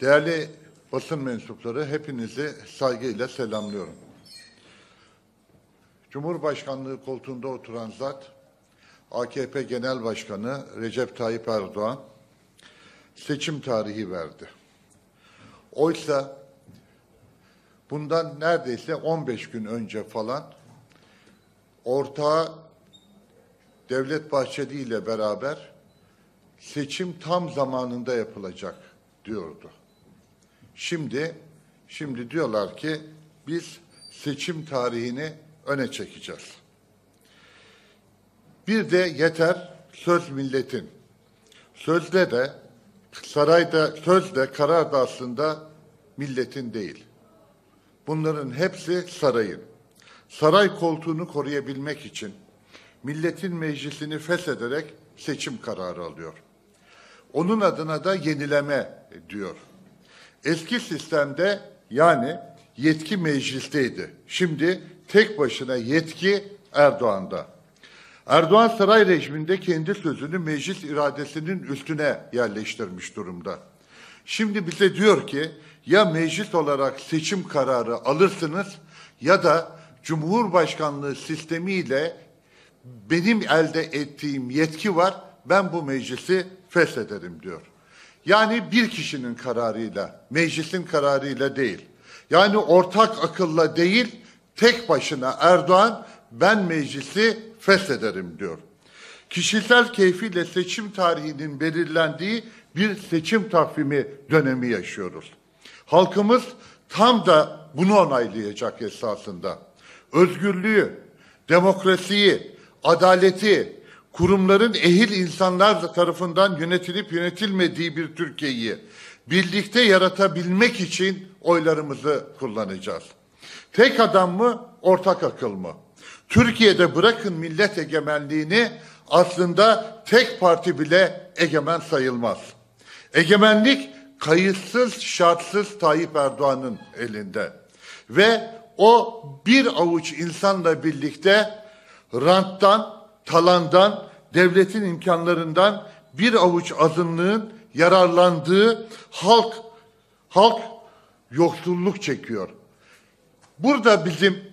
Değerli basın mensupları, hepinizi saygıyla selamlıyorum. Cumhurbaşkanlığı koltuğunda oturan zat, AKP Genel Başkanı Recep Tayyip Erdoğan seçim tarihi verdi. Oysa bundan neredeyse 15 gün önce falan ortağı Devlet Bahçeli ile beraber seçim tam zamanında yapılacak diyordu. Şimdi diyorlar ki biz seçim tarihini öne çekeceğiz. Bir de yeter söz milletin. Sözde de sarayda sözde karar da aslında milletin değil. Bunların hepsi sarayın. Saray koltuğunu koruyabilmek için milletin meclisini feshederek seçim kararı alıyor. Onun adına da yenileme diyor. Eski sistemde yani yetki meclisteydi. Şimdi tek başına yetki Erdoğan'da. Erdoğan saray rejiminde kendi sözünü meclis iradesinin üstüne yerleştirmiş durumda. Şimdi bize diyor ki ya meclis olarak seçim kararı alırsınız ya da Cumhurbaşkanlığı sistemiyle benim elde ettiğim yetki var, ben bu meclisi feshederim diyor. Yani bir kişinin kararıyla, meclisin kararıyla değil. Yani ortak akılla değil, tek başına Erdoğan ben meclisi feshederim diyor. Kişisel keyfiyle seçim tarihinin belirlendiği bir seçim takvimi dönemi yaşıyoruz. Halkımız tam da bunu onaylayacak esasında. Özgürlüğü, demokrasiyi, adaleti, kurumların ehil insanlar tarafından yönetilip yönetilmediği bir Türkiye'yi birlikte yaratabilmek için oylarımızı kullanacağız. Tek adam mı, ortak akıl mı? Türkiye'de bırakın millet egemenliğini, aslında tek parti bile egemen sayılmaz. Egemenlik kayıtsız, şartsız Tayyip Erdoğan'ın elinde. Ve o bir avuç insanla birlikte ranttan, talandan, devletin imkanlarından bir avuç azınlığın yararlandığı halk yoksulluk çekiyor. Burada bizim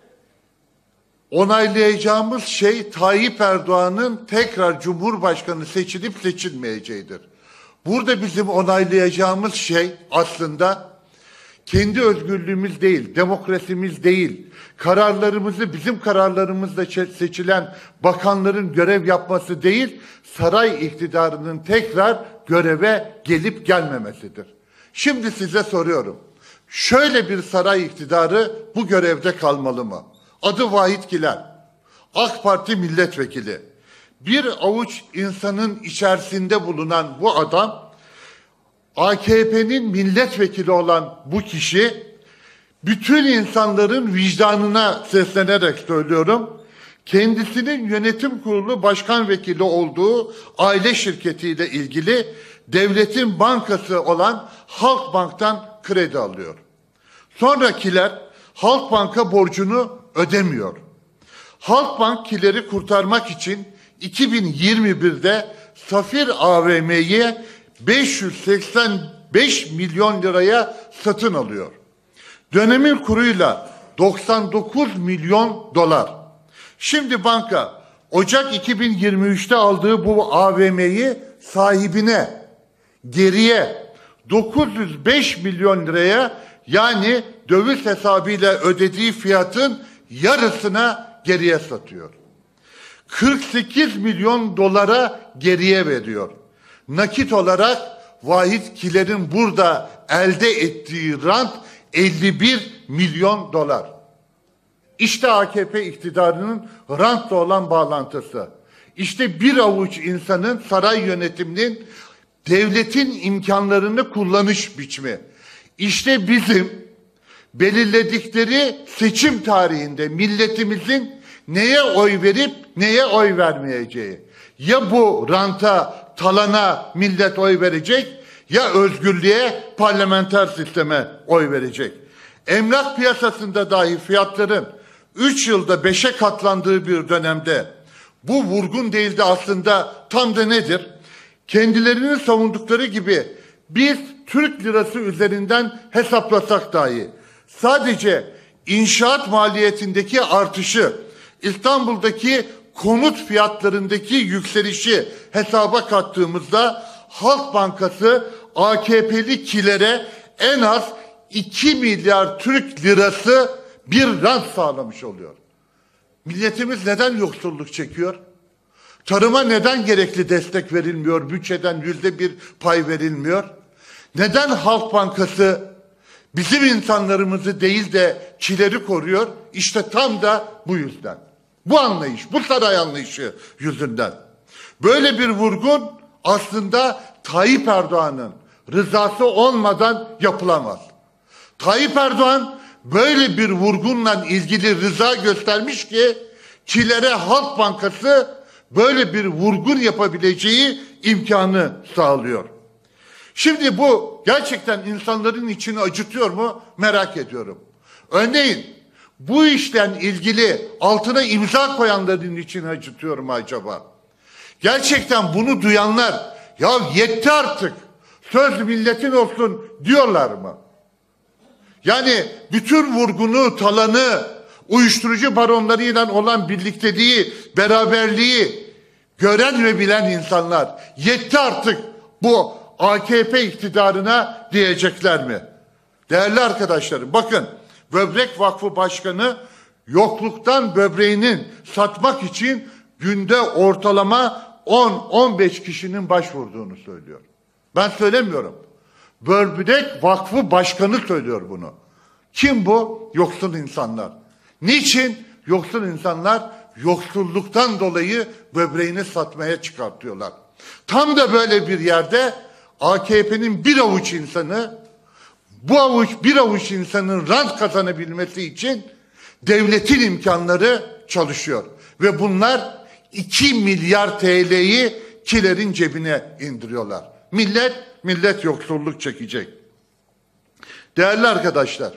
onaylayacağımız şey Tayyip Erdoğan'ın tekrar Cumhurbaşkanı seçilip seçilmeyeceğidir. Burada bizim onaylayacağımız şey aslında kendi özgürlüğümüz değil, demokrasimiz değil, bizim kararlarımızla seçilen bakanların görev yapması değil, saray iktidarının tekrar göreve gelip gelmemesidir. Şimdi size soruyorum, şöyle bir saray iktidarı bu görevde kalmalı mı? Adı Vahit Kiler, AK Parti milletvekili. Bir avuç insanın içerisinde bulunan bu adam, AKP'nin milletvekili olan bu kişi, bütün insanların vicdanına seslenerek söylüyorum, kendisinin yönetim kurulu başkan vekili olduğu aile şirketiyle ilgili devletin bankası olan Halkbank'tan kredi alıyor. Sonrakiler Halkbank'a borcunu ödemiyor. Halkbank Kiler'i kurtarmak için 2021'de Safir AVM'yi 585 milyon liraya satın alıyor. Dönemin kuruyla 99 milyon dolar. Şimdi banka Ocak 2023'te aldığı bu AVM'yi sahibine geriye 905 milyon liraya, yani döviz hesabıyla ödediği fiyatın yarısına geriye satıyor. 48 milyon dolara geriye veriyor. Nakit olarak Vahit Kiler'in burada elde ettiği rant 51 milyon dolar. İşte AKP iktidarının rantla olan bağlantısı. İşte bir avuç insanın saray yönetiminin devletin imkanlarını kullanış biçimi. İşte bizim belirledikleri seçim tarihinde milletimizin neye oy verip neye oy vermeyeceği. Ya bu ranta, talana millet oy verecek, ya özgürlüğe, parlamenter sisteme oy verecek. Emlak piyasasında dahi fiyatların 3 yılda 5'e katlandığı bir dönemde bu vurgun değildi aslında, tam da nedir? Kendilerini savundukları gibi biz Türk lirası üzerinden hesaplasak dahi sadece inşaat maliyetindeki artışı, İstanbul'daki konut fiyatlarındaki yükselişi hesaba kattığımızda Halk Bankası AKP'li kilere en az 2 milyar Türk lirası bir rant sağlamış oluyor. Milletimiz neden yoksulluk çekiyor? Tarıma neden gerekli destek verilmiyor? Bütçeden %1 pay verilmiyor? Neden Halk Bankası bizim insanlarımızı değil de kileri koruyor? İşte tam da bu yüzden. Bu anlayış, bu saray anlayışı yüzünden. Böyle bir vurgun aslında Tayyip Erdoğan'ın rızası olmadan yapılamaz. Tayyip Erdoğan böyle bir vurgunla ilgili rıza göstermiş ki kilere Halk Bankası böyle bir vurgun yapabileceği imkanı sağlıyor. Şimdi bu gerçekten insanların içini acıtıyor mu merak ediyorum. Örneğin bu işten ilgili altına imza koyanların içini acıtıyor mu acaba? Gerçekten bunu duyanlar ya yetti artık söz milletin olsun diyorlar mı? Yani bütün vurgunu, talanı, uyuşturucu baronlarıyla olan birlikteliği, beraberliği gören ve bilen insanlar yetti artık bu AKP iktidarına diyecekler mi? Değerli arkadaşlarım bakın Böbrek Vakfı Başkanı yokluktan böbreğinin satmak için günde ortalama 10-15 kişinin başvurduğunu söylüyor. Ben söylemiyorum. Böbrek Vakfı Başkanı söylüyor bunu. Kim bu? Yoksul insanlar. Niçin? Yoksul insanlar yoksulluktan dolayı böbreğini satmaya çıkartıyorlar. Tam da böyle bir yerde AKP'nin bir avuç insanı, bu bir avuç insanın rant kazanabilmesi için devletin imkanları çalışıyor. Ve bunlar 2 milyar TL'yi kilerin cebine indiriyorlar. Millet yoksulluk çekecek. Değerli arkadaşlar,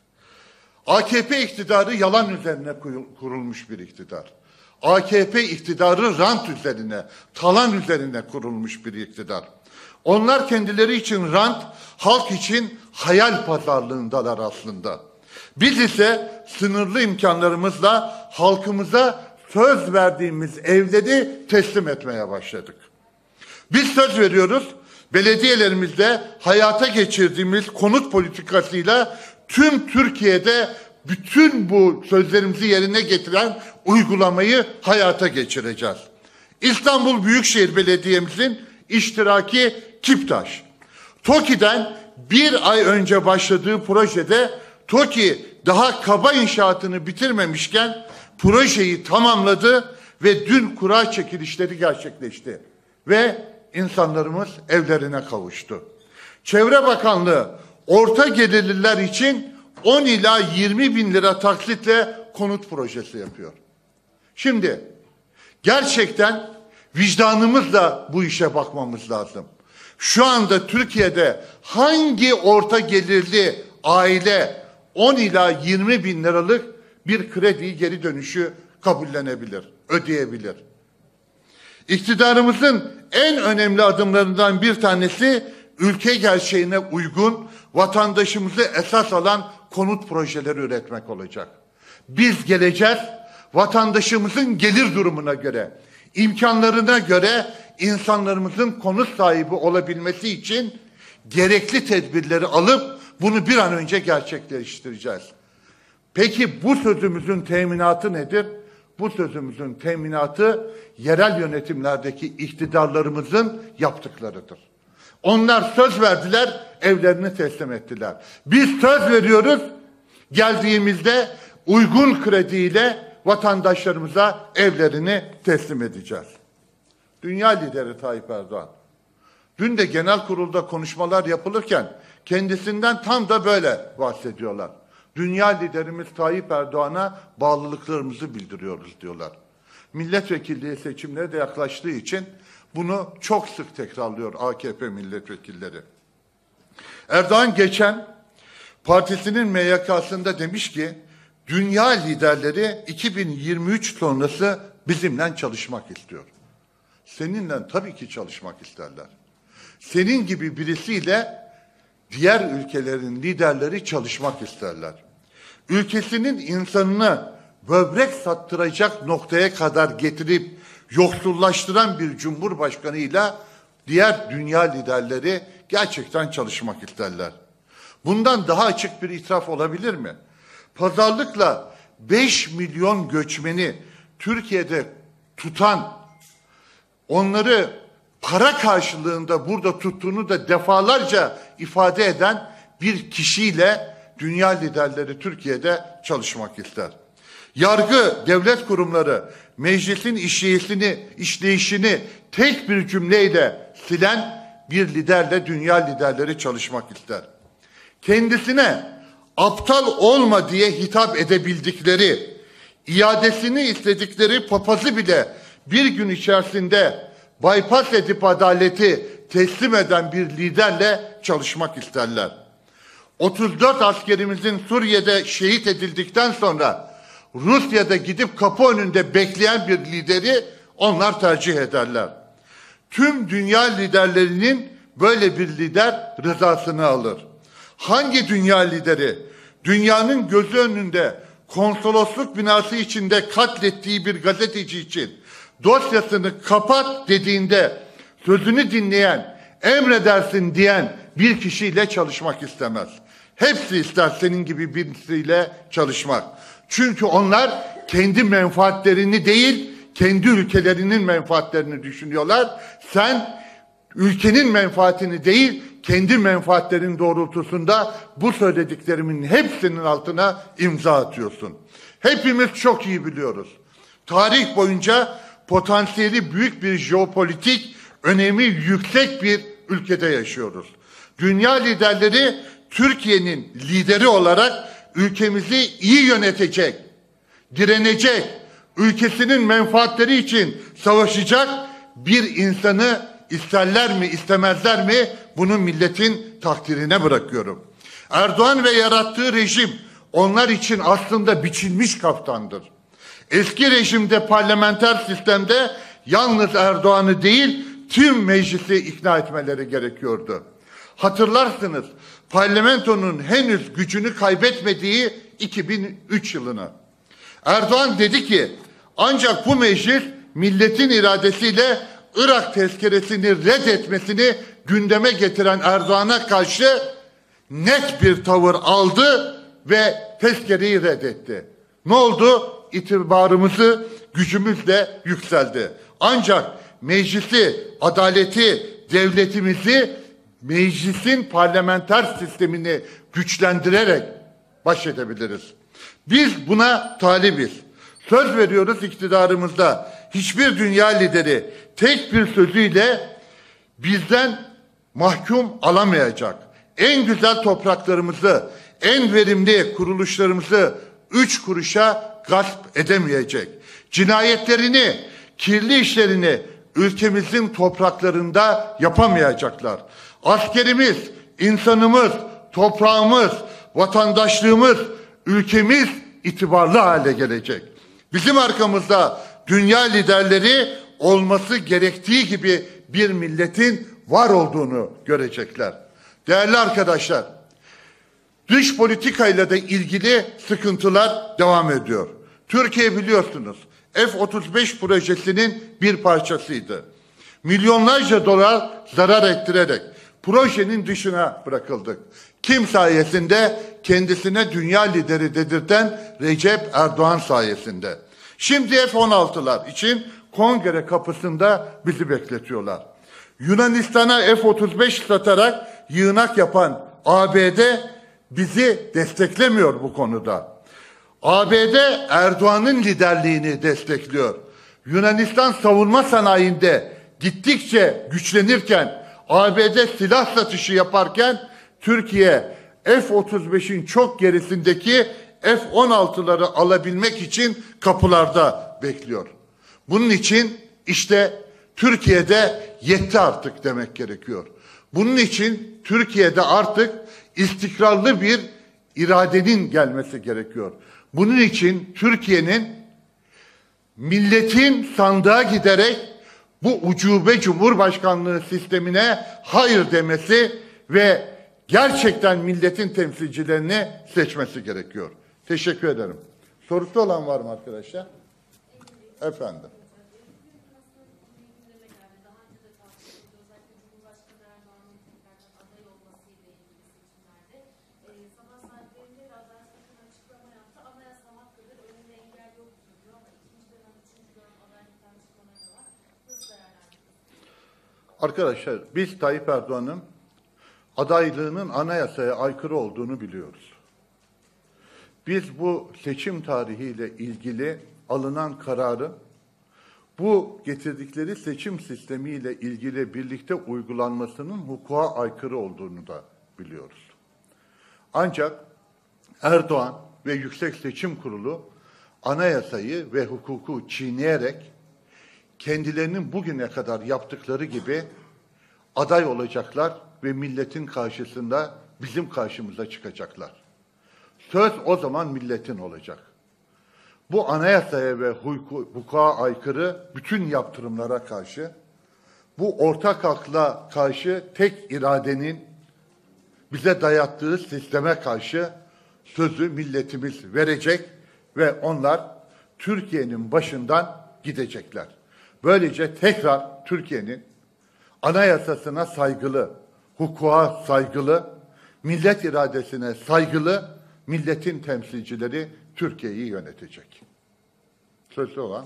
AKP iktidarı yalan üzerine kurulmuş bir iktidar. AKP iktidarı rant üzerine, talan üzerine kurulmuş bir iktidar. Onlar kendileri için rant, halk için hayal pazarlığındalar aslında. Biz ise sınırlı imkanlarımızla halkımıza söz verdiğimiz evleri teslim etmeye başladık. Biz söz veriyoruz, belediyelerimizde hayata geçirdiğimiz konut politikasıyla tüm Türkiye'de bütün bu sözlerimizi yerine getiren uygulamayı hayata geçireceğiz. İstanbul Büyükşehir Belediye'mizin iştiraki Kiptaş. TOKİ'den bir ay önce başladığı projede TOKİ daha kaba inşaatını bitirmemişken projeyi tamamladı ve dün kura çekilişleri gerçekleşti. Ve insanlarımız evlerine kavuştu. Çevre Bakanlığı orta gelirliler için 10 ila 20 bin lira taksitle konut projesi yapıyor. Şimdi gerçekten vicdanımızla bu işe bakmamız lazım. Şu anda Türkiye'de hangi orta gelirli aile 10 ila 20 bin liralık bir krediyi geri dönüşü kabullenebilir, ödeyebilir? İktidarımızın en önemli adımlarından bir tanesi ülke gerçeğine uygun, vatandaşımızı esas alan konut projeleri üretmek olacak. Biz geleceğiz, vatandaşımızın gelir durumuna göre, imkanlarına göre insanlarımızın konut sahibi olabilmesi için gerekli tedbirleri alıp bunu bir an önce gerçekleştireceğiz. Peki bu sözümüzün teminatı nedir? Bu sözümüzün teminatı yerel yönetimlerdeki iktidarlarımızın yaptıklarıdır. Onlar söz verdiler, evlerini teslim ettiler. Biz söz veriyoruz, geldiğimizde uygun krediyle vatandaşlarımıza evlerini teslim edeceğiz. Dünya lideri Tayyip Erdoğan. Dün de genel kurulda konuşmalar yapılırken kendisinden tam da böyle bahsediyorlar. Dünya liderimiz Tayyip Erdoğan'a bağlılıklarımızı bildiriyoruz diyorlar. Milletvekilliği seçimleri de yaklaştığı için bunu çok sık tekrarlıyor AKP milletvekilleri. Erdoğan geçen partisinin MYK'sında demiş ki dünya liderleri 2023 sonrası bizimle çalışmak istiyor. Seninle tabii ki çalışmak isterler. Senin gibi birisiyle diğer ülkelerin liderleri çalışmak isterler. Ülkesinin insanını böbrek sattıracak noktaya kadar getirip yoksullaştıran bir cumhurbaşkanıyla diğer dünya liderleri gerçekten çalışmak isterler. Bundan daha açık bir itiraf olabilir mi? Pazarlıkla 5 milyon göçmeni Türkiye'de tutan, onları para karşılığında burada tuttuğunu da defalarca ifade eden bir kişiyle dünya liderleri Türkiye'de çalışmak ister. Yargı, devlet kurumları, meclisin işleyişini tek bir cümleyle silen bir liderle dünya liderleri çalışmak ister. Kendisine aptal olma diye hitap edebildikleri, iadesini istedikleri papazı bile bir gün içerisinde bypass edip adaleti teslim eden bir liderle çalışmak isterler. 34 askerimizin Suriye'de şehit edildikten sonra Rusya'da gidip kapı önünde bekleyen bir lideri onlar tercih ederler. Tüm dünya liderlerinin böyle bir lider rızasını alır. Hangi dünya lideri dünyanın gözü önünde konsolosluk binası içinde katlettiği bir gazeteci için dosyasını kapat dediğinde sözünü dinleyen, emredersin diyen bir kişiyle çalışmak istemez. Hepsi ister senin gibi birisiyle çalışmak. Çünkü onlar kendi menfaatlerini değil, kendi ülkelerinin menfaatlerini düşünüyorlar. Sen ülkenin menfaatini değil, kendi menfaatlerin doğrultusunda bu söylediklerimin hepsinin altına imza atıyorsun. Hepimiz çok iyi biliyoruz. Tarih boyunca potansiyeli büyük bir jeopolitik önemi yüksek bir ülkede yaşıyoruz. Dünya liderleri Türkiye'nin lideri olarak ülkemizi iyi yönetecek, direnecek, ülkesinin menfaatleri için savaşacak bir insanı isterler mi, istemezler mi? Bunu milletin takdirine bırakıyorum. Erdoğan ve yarattığı rejim onlar için aslında biçilmiş kaftandır. Eski rejimde parlamenter sistemde yalnız Erdoğan'ı değil tüm meclisi ikna etmeleri gerekiyordu. Hatırlarsınız parlamentonun henüz gücünü kaybetmediği 2003 yılına. Erdoğan dedi ki ancak bu meclis milletin iradesiyle Irak tezkeresini reddetmesini gündeme getiren Erdoğan'a karşı net bir tavır aldı ve tezkereyi reddetti. Ne oldu? İtibarımızı, gücümüz de yükseldi. Ancak meclisi, adaleti, devletimizi, meclisin parlamenter sistemini güçlendirerek baş edebiliriz. Biz buna talibiz. Söz veriyoruz iktidarımızda. Hiçbir dünya lideri tek bir sözüyle bizden mahkum alamayacak. En güzel topraklarımızı, en verimli kuruluşlarımızı 3 kuruşa gasp edemeyecek. Cinayetlerini, kirli işlerini ülkemizin topraklarında yapamayacaklar. Askerimiz, insanımız, toprağımız, vatandaşlığımız, ülkemiz itibarlı hale gelecek. Bizim arkamızda dünya liderleri olması gerektiği gibi bir milletin var olduğunu görecekler. Değerli arkadaşlar, dış politikayla da ilgili sıkıntılar devam ediyor. Türkiye biliyorsunuz F-35 projesinin bir parçasıydı. Milyonlarca dolar zarar ettirerek projenin dışına bırakıldık. Kim sayesinde? Kendisine dünya lideri dedirten Recep Erdoğan sayesinde. Şimdi F-16'lar için kongre kapısında bizi bekletiyorlar. Yunanistan'a F-35 satarak yığınak yapan ABD bizi desteklemiyor bu konuda. ABD Erdoğan'ın liderliğini destekliyor. Yunanistan savunma sanayinde gittikçe güçlenirken, ABD silah satışı yaparken Türkiye F-35'in çok gerisindeki F-16'ları alabilmek için kapılarda bekliyor. Bunun için işte Türkiye'de yetti artık demek gerekiyor. Bunun için Türkiye'de artık istikrarlı bir iradenin gelmesi gerekiyor. Bunun için Türkiye'nin milletin sandığa giderek bu ucube cumhurbaşkanlığı sistemine hayır demesi ve gerçekten milletin temsilcilerini seçmesi gerekiyor. Teşekkür ederim. Sorusu olan var mı arkadaşlar? Efendim. Arkadaşlar biz Tayyip Erdoğan'ın adaylığının anayasaya aykırı olduğunu biliyoruz. Biz bu seçim tarihiyle ilgili alınan kararı bu getirdikleri seçim sistemiyle ilgili birlikte uygulanmasının hukuka aykırı olduğunu da biliyoruz. Ancak Erdoğan ve Yüksek Seçim Kurulu anayasayı ve hukuku çiğneyerek kendilerinin bugüne kadar yaptıkları gibi aday olacaklar ve milletin karşısında bizim karşımıza çıkacaklar. Söz o zaman milletin olacak. Bu anayasaya ve hukuka aykırı bütün yaptırımlara karşı, bu ortak akla karşı tek iradenin bize dayattığı sisteme karşı sözü milletimiz verecek ve onlar Türkiye'nin başından gidecekler. Böylece tekrar Türkiye'nin anayasasına saygılı, hukuka saygılı, millet iradesine saygılı milletin temsilcileri Türkiye'yi yönetecek. Sözlü olan.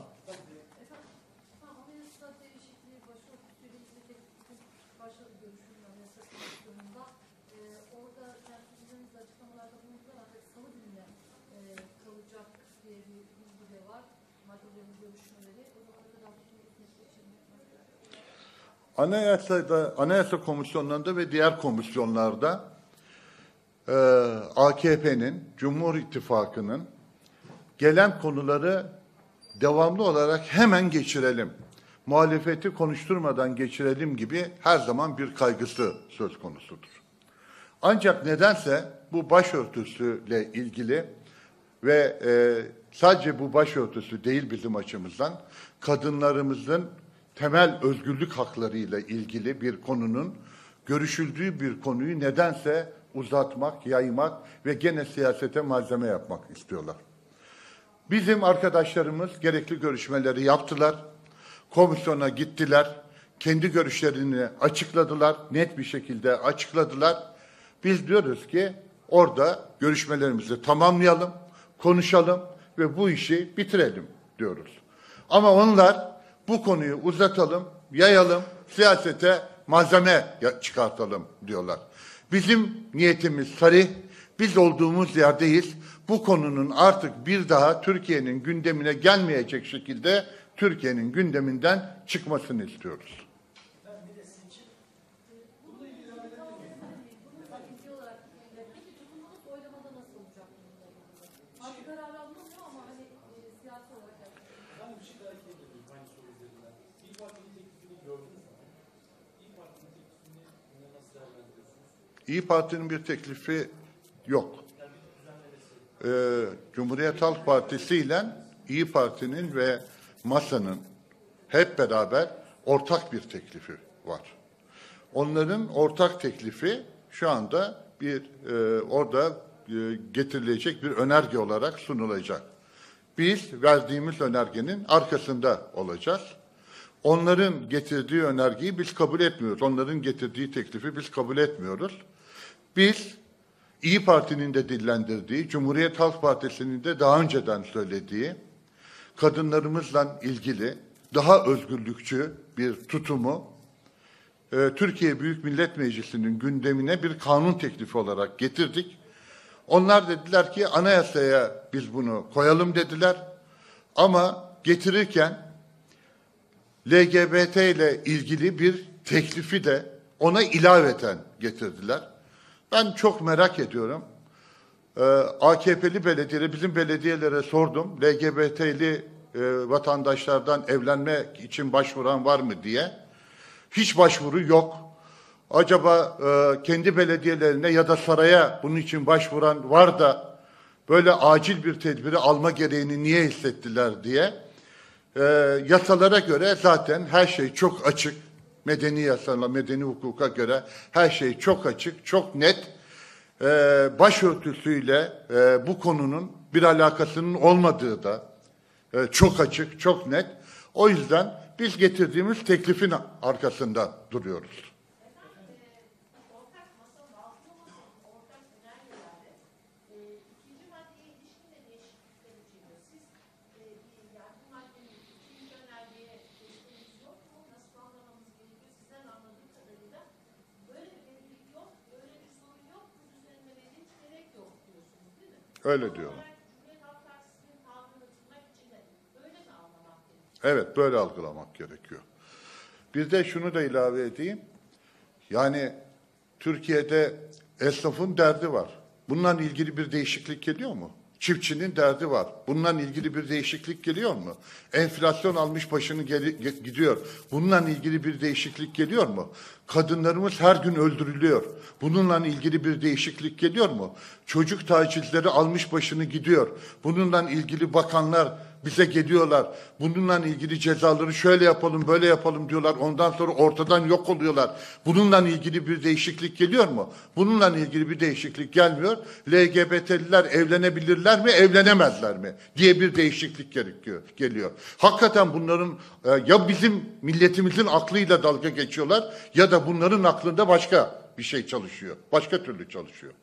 Anayasa komisyonlarında ve diğer komisyonlarda AKP'nin, Cumhur İttifakı'nın gelen konuları devamlı olarak hemen geçirelim, muhalefeti konuşturmadan geçirelim gibi her zaman bir kaygısı söz konusudur. Ancak nedense bu başörtüsüyle ilgili ve sadece bu başörtüsü değil bizim açımızdan, kadınlarımızın temel özgürlük haklarıyla ilgili bir konunun görüşüldüğü bir konuyu nedense uzatmak, yaymak ve gene siyasete malzeme yapmak istiyorlar. Bizim arkadaşlarımız gerekli görüşmeleri yaptılar, komisyona gittiler, kendi görüşlerini açıkladılar, net bir şekilde açıkladılar. Biz diyoruz ki orada görüşmelerimizi tamamlayalım, konuşalım ve bu işi bitirelim diyoruz. Ama onlar bu konuyu uzatalım, yayalım, siyasete malzeme çıkartalım diyorlar. Bizim niyetimiz sarih, biz olduğumuz yerdeyiz. Bu konunun artık bir daha Türkiye'nin gündemine gelmeyecek şekilde Türkiye'nin gündeminden çıkmasını istiyoruz. İYİ Parti'nin bir teklifi yok. Cumhuriyet Halk Partisi ile İYİ Parti'nin ve MASA'nın hep beraber ortak bir teklifi var. Onların ortak teklifi şu anda orada getirilecek bir önerge olarak sunulacak. Biz verdiğimiz önergenin arkasında olacağız. Onların getirdiği önergeyi biz kabul etmiyoruz. Onların getirdiği teklifi biz kabul etmiyoruz. Biz İYİ Parti'nin de dillendirdiği, Cumhuriyet Halk Partisi'nin de daha önceden söylediği kadınlarımızla ilgili daha özgürlükçü bir tutumu Türkiye Büyük Millet Meclisi'nin gündemine bir kanun teklifi olarak getirdik. Onlar dediler ki anayasaya biz bunu koyalım dediler. Ama getirirken LGBT ile ilgili bir teklifi de ona ilaveten getirdiler. Ben çok merak ediyorum. AKP'li belediyeleri, bizim belediyelere sordum. LGBT'li vatandaşlardan evlenmek için başvuran var mı diye. Hiç başvuru yok. Acaba kendi belediyelerine ya da saraya bunun için başvuran var da böyle acil bir tedbiri alma gereğini niye hissettiler diye. Yasalara göre zaten her şey çok açık. Medeni yasala, medeni hukuka göre her şey çok açık, çok net. Başörtüsüyle bu konunun bir alakasının olmadığı da çok açık, çok net. O yüzden biz getirdiğimiz teklifin arkasında duruyoruz. Öyle diyorlar. Evet, böyle algılamak gerekiyor. Bir de şunu da ilave edeyim. Yani Türkiye'de esnafın derdi var. Bununla ilgili bir değişiklik geliyor mu? Çiftçinin derdi var. Bununla ilgili bir değişiklik geliyor mu? Enflasyon almış başını gidiyor. Bununla ilgili bir değişiklik geliyor mu? Kadınlarımız her gün öldürülüyor. Bununla ilgili bir değişiklik geliyor mu? Çocuk tacizleri almış başını gidiyor. Bununla ilgili bakanlar bize geliyorlar. Bununla ilgili cezaları şöyle yapalım, böyle yapalım diyorlar. Ondan sonra ortadan yok oluyorlar. Bununla ilgili bir değişiklik geliyor mu? Bununla ilgili bir değişiklik gelmiyor. LGBT'liler evlenebilirler mi, evlenemezler mi diye bir değişiklik geliyor. Hakikaten bunların ya bizim milletimizin aklıyla dalga geçiyorlar ya da bunların aklında başka bir şey çalışıyor. Başka türlü çalışıyor.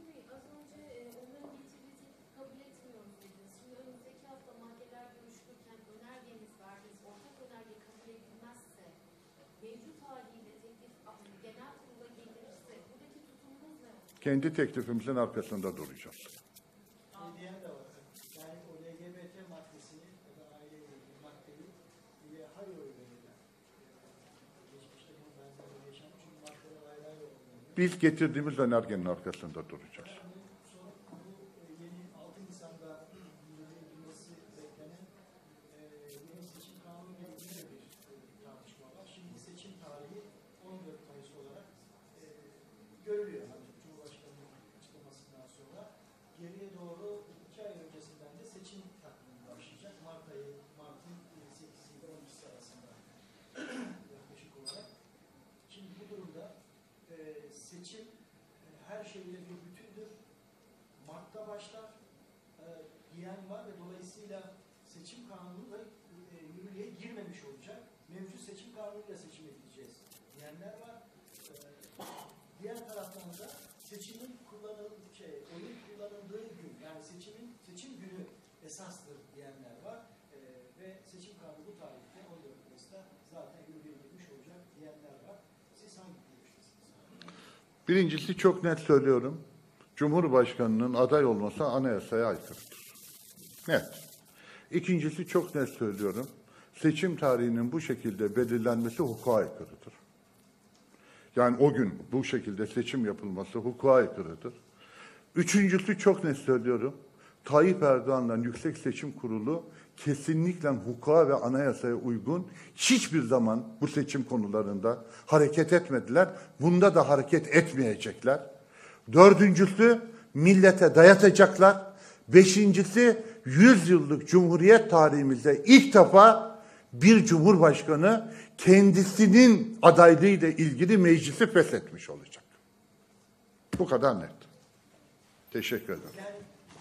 Kendi teklifimizin arkasında duracağız. Diyen de var. Yani o LGBT maddesini ya da aileyle ilgili maddeyi bile hayır oy verirler. Geçmişte bunun benzeri yaşanmış. Çünkü maddeler ayrı ayrı olmuyor. Biz getirdiğimiz önergenin arkasında duracağız. Sonra bu yeni 6 Nisan'da yürütülmesi beklenen yeni seçim kanunu ile ilgili de bir tartışma var. Şimdi seçim tarihi 14 Mayıs olarak görülüyor. Cumhurbaşkanı'nın açıklamasından sonra geriye doğru 2 ay öncesinden de seçim takvimi başlayacak. Mart'ın 8'i ile 12'si arasında yaklaşık olarak. Şimdi bu durumda seçim her şeyle bir bütündür. Mart'ta başlar diyen var ve dolayısıyla seçim kanunu da yürürlüğe girmemiş olacak. Mevcut seçim kanunuyla seçim edileceğiz diyenler var. Diğer taraftan da seçimin oyun kullanıldığı gün, yani seçim günü esastır diyenler var. Ve seçim kanunu bu tarihte 14 Mayıs'ta zaten yürürlüğe girmiş olacak diyenler var. Siz hangi görüştesiniz? Birincisi çok net söylüyorum. Cumhurbaşkanının aday olması anayasaya aykırıdır. Net. İkincisi çok net söylüyorum. Seçim tarihinin bu şekilde belirlenmesi hukuka aykırıdır. Yani o gün bu şekilde seçim yapılması hukuka aykırıdır. Üçüncüsü çok net söylüyorum. Tayyip Erdoğan'la Yüksek Seçim Kurulu kesinlikle hukuka ve anayasaya uygun hiçbir zaman bu seçim konularında hareket etmediler. Bunda da hareket etmeyecekler. Dördüncüsü millete dayatacaklar. Beşincisi 100 yıllık Cumhuriyet tarihimizde ilk defa bir cumhurbaşkanı kendisinin adaylığıyla ilgili meclisi feshetmiş olacak. Bu kadar net. Teşekkür ederim. Yani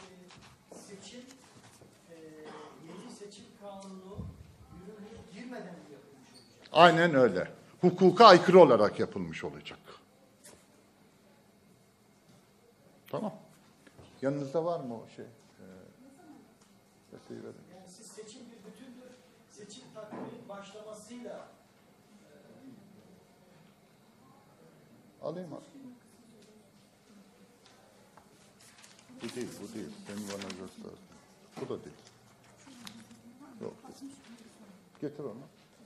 yeni seçim kanunu yürürlüğe girmeden mi yapılmış olacak? Aynen öyle. Hukuka aykırı olarak yapılmış olacak. Tamam. Yanınızda var mı o şey? Yani siz seçim bir bütündür. Seçim takviminin başlamasıyla alayım mı? Bu değil, bu değil. Senin bana gösterdin. Bu da değil. Yok. Getir onu.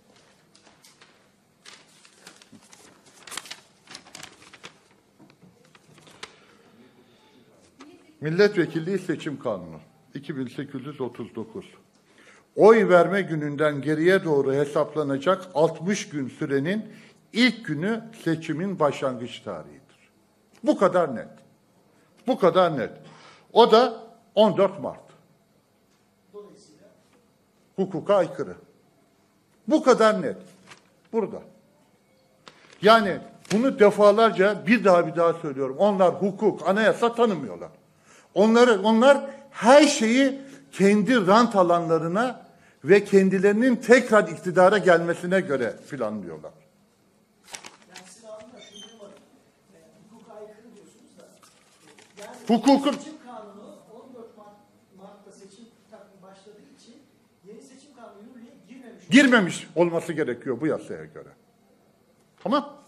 Milletvekilliği seçim kanunu 2839. Oy verme gününden geriye doğru hesaplanacak 60 gün sürenin ilk günü seçimin başlangıç tarihidir. Bu kadar net. Bu kadar net. O da 14 Mart. dolayısıyla Hukuka aykırı. Bu kadar net. Burada. Yani bunu defalarca bir daha söylüyorum. Onlar hukuk, anayasa tanımıyorlar. Onlar her şeyi kendi rant alanlarına ve kendilerinin tekrar iktidara gelmesine göre planlıyorlar. Yani sizin ağzından şunu duymadım. Hukuka aykırı diyorsunuz da. Yani Hukukun seçim kanunu 14 Mart'ta seçim başladığı için yeni seçim kanunu yürürlüğe girmemiş. girmemiş olması gerekiyor bu yasaya göre. Tamam?